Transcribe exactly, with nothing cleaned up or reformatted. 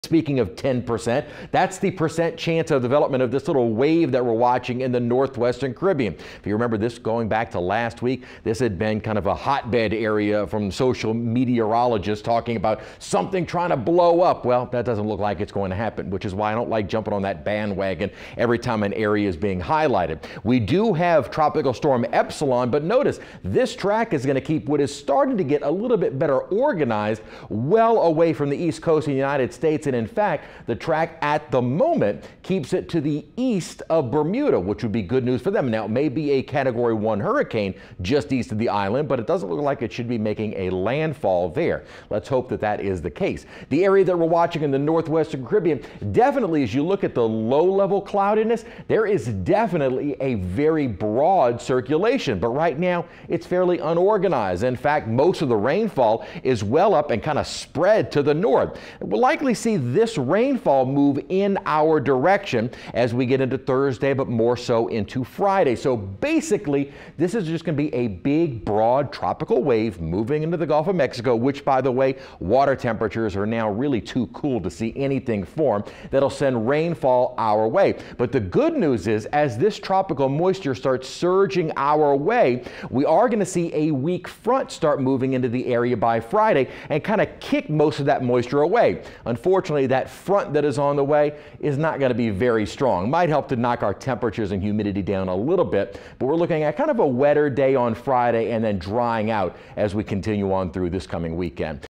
Speaking of ten percent, that's the percent chance of development of this little wave that we're watching in the northwestern Caribbean. If you remember this going back to last week, this had been kind of a hotbed area from social meteorologists talking about something trying to blow up. Well, that doesn't look like it's going to happen, which is why I don't like jumping on that bandwagon every time an area is being highlighted. We do have Tropical Storm Epsilon, but notice this track is going to keep what is starting to get a little bit better organized well away from the east coast of the United States. And in fact, the track at the moment keeps it to the east of Bermuda, which would be good news for them. Now, it may be a category one hurricane just east of the island, but it doesn't look like it should be making a landfall there. Let's hope that that is the case. The area that we're watching in the northwestern Caribbean, definitely as you look at the low-level cloudiness, there is definitely a very broad circulation, but right now it's fairly unorganized. In fact, most of the rainfall is well up and kind of spread to the north. We'll likely see this rainfall move in our direction as we get into Thursday, but more so into Friday. So basically, this is just going to be a big, broad tropical wave moving into the Gulf of Mexico, which, by the way, water temperatures are now really too cool to see anything form. That'll send rainfall our way. But the good news is, as this tropical moisture starts surging our way, we are going to see a weak front start moving into the area by Friday and kind of kick most of that moisture away. Unfortunately, that front that is on the way is not going to be very strong. Might help to knock our temperatures and humidity down a little bit, but we're looking at kind of a wetter day on Friday and then drying out as we continue on through this coming weekend.